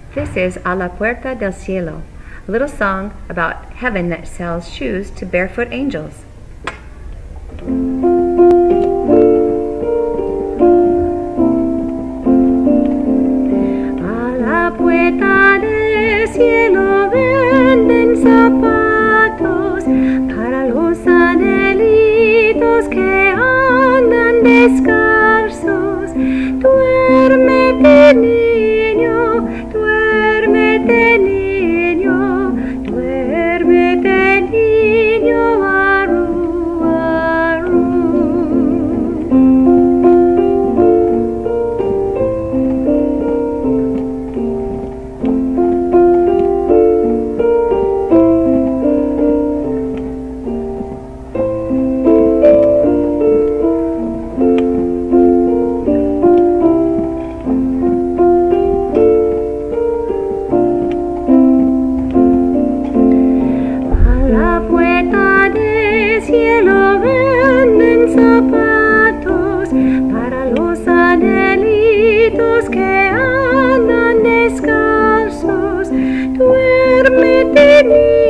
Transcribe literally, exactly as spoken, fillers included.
This is A la Puerta del Cielo, a little song about heaven that sells shoes to barefoot angels. A la puerta del cielo venden zapatos para los anhelitos que andan descalzos. Duérmete, niño, duérmete, niño, duérmete, niño, arru, arru. Cielo venden zapatos para los anhelitos que andan descalzos. Duérmete, niño.